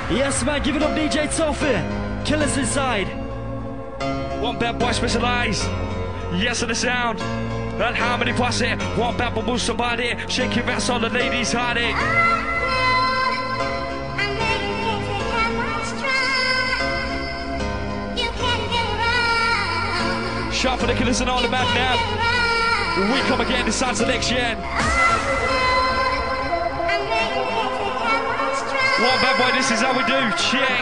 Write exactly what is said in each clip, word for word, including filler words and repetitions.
Yes, man, give it up, D J Toffee. Killers inside. One bad boy specialize. Yes, and the sound. And how many plus it? One bad boy move somebody. Shake your ass on the ladies' hearty. Shout for the killers and all the back now. We come again this time selection. One bad boy, this is how we do. Check.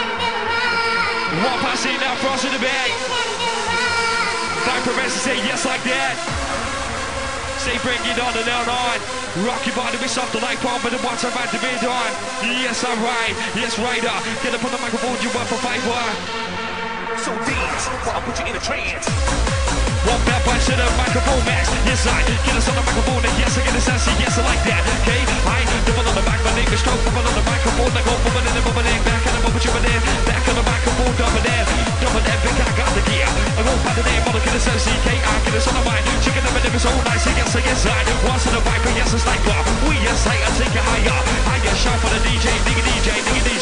One pass in now, cross in the back. Five progressive, say yes like that. Say bring it on the nail nine. Rock your body with something like pump and the watch I'm about to be done. Yes, I'm right. Yes, rider. Get up on the microphone, you work for five one. So dance, while I put you in a trance. One bad boy to the microphone max. Yes, I get us on the microphone. And yes, I get a sense. Yes, I like that. Okay, I double on the mic. My name is Stroke. Double on the microphone. I go bubble in the bubble in. Back and I'm over you in. Back on the microphone. Double in. Double in. Big I got the gear. I go by the name. I'm looking at the C K. I get us on the mic. Chicken them and it's all nice. Yes, I yes, I. Once on the mic. Yes, it's like what? We yes, I. I take it higher. I get shout for the D J. Diggy D J. Diggy D J.